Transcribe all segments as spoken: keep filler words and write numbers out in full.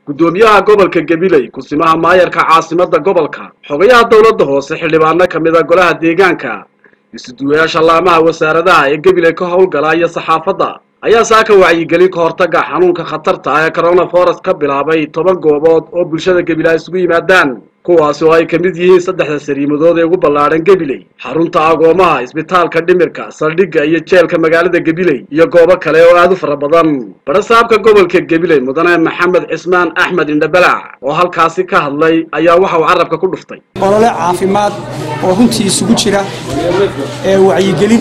gudoomiyaha gobolka Gabiley kusimaha maayarka caasimada gobolka xogayaha dawladda hoose xildhibaano kamida golaha deegaanka isuduwayaasha laamaha wasaaradaha ee Gabiley ka howlgala iyo saxaafadda ayaa saaka wacyigelin ka hortaga xanuunka khatarta ah ee coronavirus ka bilaabay toban goobood oo bulshada Gabiley isugu yimaadaan kuwaas oo ay kamid yihiin saddexda sariimadood ee ugu ballaaran Gabiley xarunta agoomaha isbitaalka dhimirka saldhigga iyo jeelka magaalada Gabiley iyo goobo kale oo aad u fara badan barasaabka gobolka Gabiley mudane Maxamed Cismaan Axmed Indhabalac oo halkaasi ka hadlay ayaa waxa uu carabka ku dhuftay olole caafimaad oo runtii isugu jira ee wacyigelin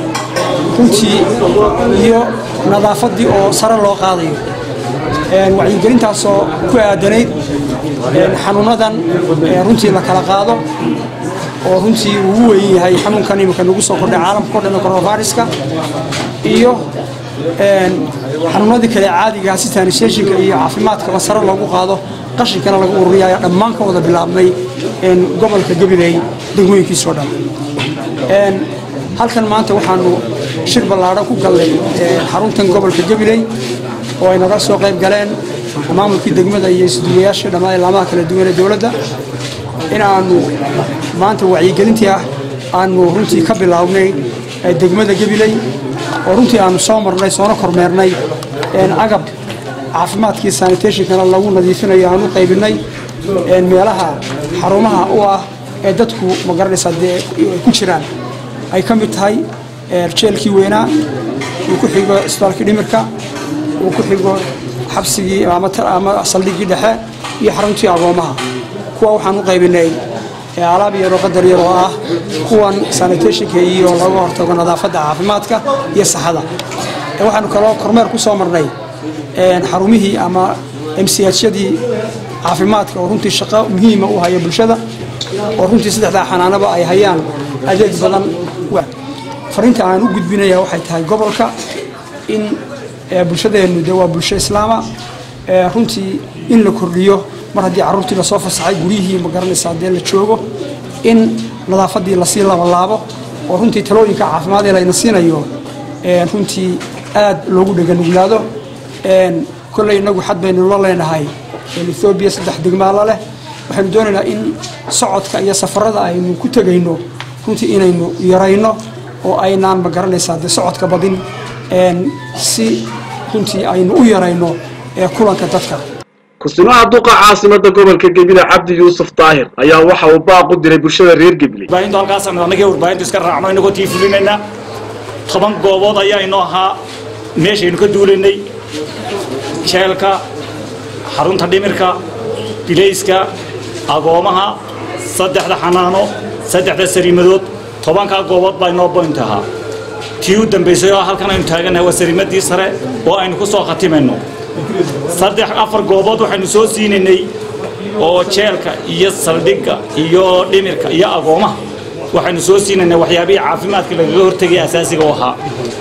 runtii iyo nadaafadii oo sare loo qaadayo een wacyigelintaas oo ku aadanayd xanuunadan runtii la kala qaado oo runtii ugu weyn yahay xanuunkan imika nagu soo kordhay caalamka oo dhan coronavirus-ka iyo een xanuunadii kale caadiga ah sida sanitation-ka iyo caafimaadka sare loogu qaado qashinkana lagu ururiyo dhammaan ka wada bilaabmay een gobolka Gabiley degmooyinkiisa oo dhan een halkan maanta waxaanu shir ballaaran ku galnay xaruntan gobolka Gabiley oo ay naga soo qayb galeen maamulkii degmada iyo isduwayaasha dhammaan laamaha kala duwan ee dawladda inaanu maanta wacyigelintii ah aanu runtii ka bilaabnay degmada Gabiley oo runtii aanu soo marnay soo kormeernay een agab caafimaadkii sanitation-kana lagu nadiifinayo aanu qaybinay een meelaha xarumaha u ah ee dadku ma garanaysaa ku jiraan ay ka mid tahay jeelkii weynaa uu ku xigo isbitaalka dhimirka uu ku xigo xabsigii ama ama saldhiggii dhexe iyo xaruntii agoomaha kuwa waxaan u qaybinay alaab yar oo qadar yar oo ah kuwan sanitation-ka iyo lagu hortago nadaafadda caafimaadka iyo saxada waxaanu kaloo kormeer ku soo marnay een xarumihii ama M C H-yadii caafimaadka oo runtii shaqo muhiim ah u haya bulshada oo runtii saddexda xanaanaba ay hayaan adeeg badan fariinta aan u gudbinayaa waxay tahay gobolka in bulshadeenu de waa bulsho islaama runtii in la kordhiyo mar haddii carruurtii la soo fasaxay guriyihii ma garanaysaa dee la joogo in nadaafadii la sii labanlaabo oo runtii talooyinka caafimaad ee layna siinayo runtii aad loogu dheganuglaado kolley inagu xad baynu la leenahay Ethiopia saddex degmaalo leh waxaanu doonaynaa in socodka iyo safarada aynu ku tagayno runtii inaynu yarayno oo aynaan ma garanaysaa de socodka badin een si runtii aynu u yarayno ee kulanka dadka kusimaha duqa caasimada gobolka Gabiley Cabdi Yuusuf Taahir ayaa waxa uu baaq u diray bulshada reer Gabiley baahinta halkaas anaga warbaahinta iska raacno inagoo tiifulinayna toban goobood ayaa inoo ahaa meeshaynu ka duulinay jeelka xarunta dhimirka bileyska agoomaha saddexda xanaano saddexda sariimadood tobanka goobood baa inoo boontaha tii u dambeysay oo halkan aynu taaganahay waa sariimadii sare oo aynu ku soo khatimayno saddex afar goobood waxaynu soo siinay oo jeelka iyo saldhigga iyo dhimirka iyo agoomaha waxaynu soo siinay waxyaabaha caafimaadka laga hortagay asaasiga ahaa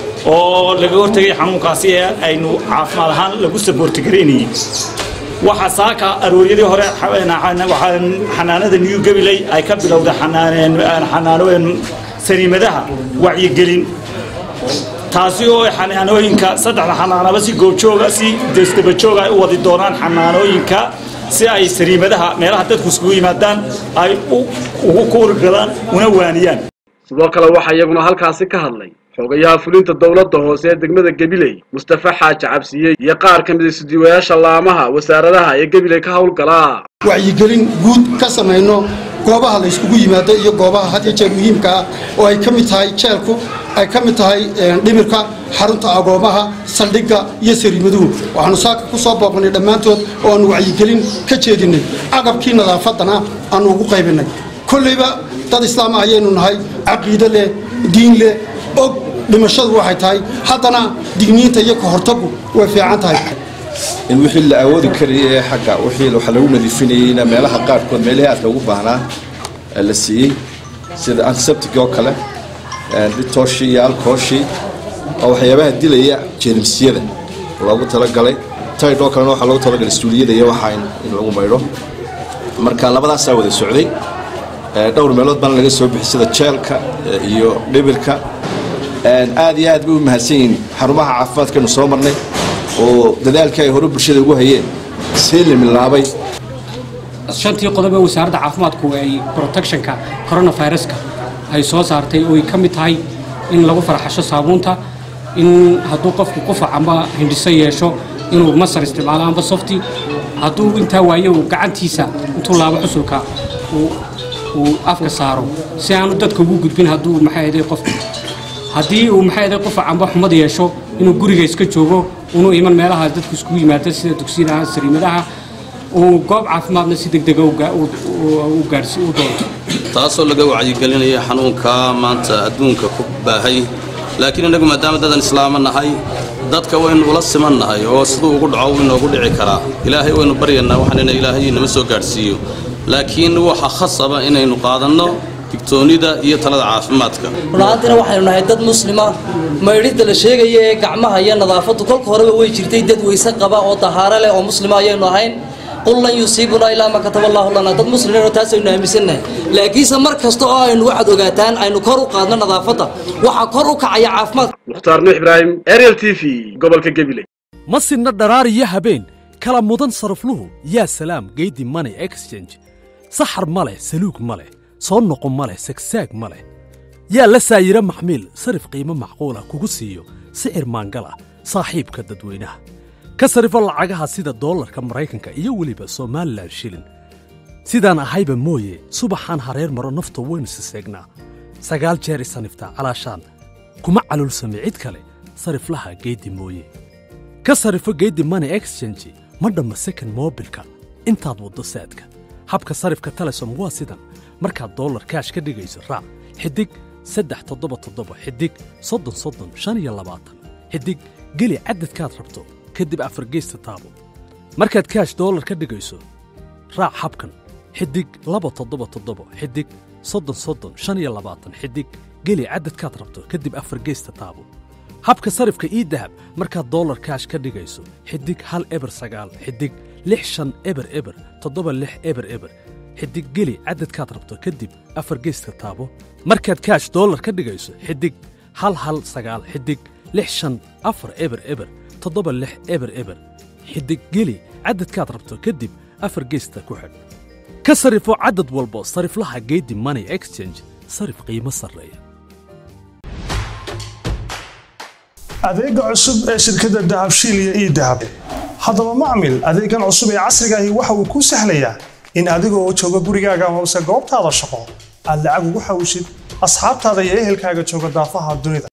oo laga hortagay xanuunkaasi ee aynu caafimaad ahaan lagu support gareynay waxa saaka arooriyadii hore waxaan xanaanada New Gabiley ay ka bilowday xanaaneen xanaanooyin sariimadaha wacyigelin taasi oo xanaanooyinka saddexda xanaanaba si goobjooga si dastaba jooga ay u wadi doonaan xanaanooyinka si ay sariimadaha meelaha dadku isku yimaadaan ay ugu koorgadaan una waaniyaan sidoo kale waxa iyaguna halkaasi ka hadlay xogayaha fulinta dawladda hoose ee degmada Gabiley Mustafa Xaaji Cabsiye iyo qaar kamid ah isduwayaasha laamaha wasaaradaha ee Gabiley ka howlgala wacyigelin guud ka sameeyno goobaha la isku yimaado iyo goobaha had iyo jeer muhiimka ah oo ay kamid tahay jeelku ay kamid tahay dhimirka xarunta agoomaha saldhigga iyo sariimaduhu waxaanu saaka ku soo booqnay dhamaantood oo aan wacyigelin ka jeedinay agabkii nadaafadana aan ugu qaybinay kulliba dad islaam ah ayaynu nahay aqoon leh diin leh og dhimashadu waxay tahay haddana digniinta iyo ka hortagu way fiican tahay in wixii la awoodi kariyay xagga wixii waxa lagu nadiifinayna meelaha qaar kood meelaha aad ugu baahnaa la siiyay sida antiseptic oo kale ditooshi iyo alkooshi oo waxyaabaha dilaya jeermisiyada loogu tala galay taydoo kale waxa loogu tala galay stuuliyada iyo waxa in lagu mayro marka labadaas ay wada socday dhowr meelood baan laga soo bixiyay sida jeelka iyo dhimirka aad iyo aad buu mahadsan xarumaha caafimaadka soo marnay oo dadaalka ay hore bulshada ugu hayeen سلم اللعبي shantii qodob ee wasaaradda caafimaadku ay protectionka coronavirus-ka ay soo saartay oo ay ka mid tahay in lagu farxasho saabuunta in hadduu qofku qufac ama hindhiso yeesho inuu masar isticmaalo amba softi hadduu intaa waayo uu gacantiisa intuu laabo xusulka uu uu afka saaro si aanu dadka ugu gudbin hadduu maxay ahayd qofku haddii uu maxay ahayd qufac amba xumad yeesho inuu guriga iska joogo inuu iman meelaha dadku isku yimaado sida dugsiyada sariimadaha oo goob caafimaadna si degdeg ah u gaarsiin u doonto taasoo laga wacyigelinaya xanuunka maanta adduunka ku baahay laakiin inagu maadaama dadan islaamanahay dadka waynu ula simannahay oo sidoo ugu dhaco inoogu dhici karaa ilaahay waynu baryanaa waxaan ilaahay inama soo gaarsiiyo laakiin waxa khasaba inaynu qaadanno digtoonida iyo talada caafimaadka walaadina waxaynu nahay dad muslima meeridda la sheegay ee gacmaha iyo nadaafadu kolka horeba way jirtay dad weyse qaba oo tahaaro leh oo muslima ayaynu ahayn qul lan yusiibuna illa ma kataba Allahu lana dad muslimiin oo taas aynu aaminsannahay laakiinse mar kasta oo aynu waxad ogaataan aynu kor u qaadno nadaafada waxa kor u kacaya caafimaad muxtaar nuux ibraahim Ariel T V gobolka Gabiley masinna dharaariya habeen kala mudan sarfluhu yaa salaam geedi money exchange saxar male saluug male soo noqon male sagsaag male yaa la saayira maxmiil sarif qiimo macquul ah kugu siiyo sicir maangala saaxiibka dadweynaha ka sarifo lacagaha sida doolarka Mareykanka iyo waliba Soomaaliland shilin sidaan ahayba mooye subaxan hareer maro nafta weyn siseegna sagaal jeer sanifta calaashaan kuma calul samicid kale sariflaha geedi mooye ka sarifo geedi money exchange madama second mobilka intaad wado saadka habka sarifka Telesom waa sidan markaad dollar cash ka dhigayso raac xidig saddex toddoba toddoba xidig soddon soddon shan iyo labaatan xidig geli cadadkaad rabto kadib afar geesta taabo markaad cash dollar ka dhigayso raac habkan xidig laba toddoba toddoba xidig soddon soddon shan iyo labaatan xidig geli cadadkaad rabto kadib afar geesta taabo habka sarifka e-dahab markaad dollar cash ka dhigayso xidig hal eber sagaal xidig lix shan eber eber toddoba lix eber eber xidig geli cadadkaad rabto kadib afar geesta taabo markaad cash dollar ka dhigayso xidig hal hal sagaal xidig lix shan afar eber eber toddoba lix eber eber xidig geli cadadkaad rabto kadib afar geesta ku xidh ka sarifo cadad walbo sariflaha geedi money exchange sarif qiimo sarreeya adeega cusub ee shirkadda dahabshiil iyo e-dahab haddaba macmil adeegan cusub ee casriga ahi waxa uu ku sahlayaa in adigoo jooga gurigaaga ama goobtaada shaqo aad lacag ugu xawishid asxaabtaada iyo ehelkaaga jooga daafaha dunida